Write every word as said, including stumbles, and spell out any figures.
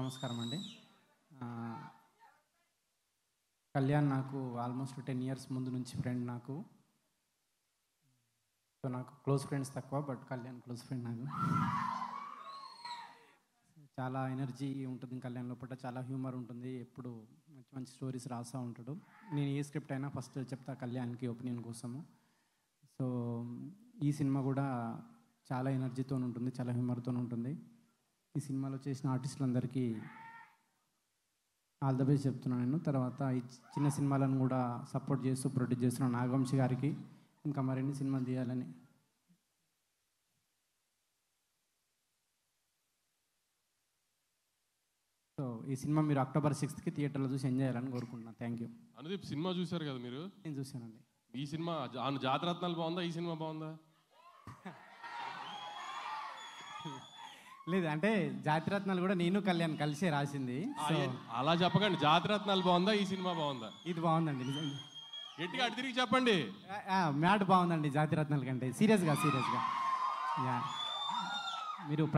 నమస్కారం అండి. కళ్యాణ్ నాకు ఆల్మోస్ట్ టెన్ ఇయర్స్ ముందు నుంచి ఫ్రెండ్ నాకు. సో నాకు క్లోజ్ ఫ్రెండ్స్ తక్కువ, బట్ కళ్యాణ్ క్లోజ్ ఫ్రెండ్ నాకు. చాలా ఎనర్జీ ఉంటుంది కళ్యాణ్ లోపల, చాలా హ్యూమర్ ఉంటుంది, ఎప్పుడు మంచి మంచి స్టోరీస్ రాస్తూ ఉంటాడు. నేను ఏ స్క్రిప్ట్ అయినా ఫస్ట్ చెప్తా కళ్యాణ్కి ఒపీనియన్ కోసము. సో ఈ సినిమా కూడా చాలా ఎనర్జీతో ఉంటుంది, చాలా హ్యూమర్తో ఉంటుంది. ఈ సినిమాలో చేసిన ఆర్టిస్టులందరికీ ఆల్ ద బెస్ట్ చెప్తున్నాను నేను. తర్వాత ఈ చిన్న సినిమాలను కూడా సపోర్ట్ చేస్తూ ప్రొడ్యూస్ చేస్తున్న నాగవంశి గారికి ఇంకా మరిన్ని సినిమాలు తీయాలని. సో ఈ సినిమా మీరు అక్టోబర్ సిక్స్త్కి థియేటర్లో చూసి ఎంజాయ్ చేయాలని కోరుకుంటున్నాను. Thank you. అనుదీప్, సినిమా చూశారు కదా మీరు? నేను చూశానండి. ఈ సినిమా జాతరత్నాలు బాగుందా, ఈ సినిమా బాగుందా? లేదు అంటే జాతిరత్నాలు కూడా నేను కళ్యాణ్ కలిసే రాసింది. అలా చెప్పకండి, జాతిరత్నాలు బాగుందా, ఈ సినిమా బాగుందా? ఇది బాగుందండి, గట్టిగా అటు తిరిగి చెప్పండి. మ్యాట్ బాగుందండి జాతిరత్నాల కంటే. సీరియస్గా సీరియస్గా మీరు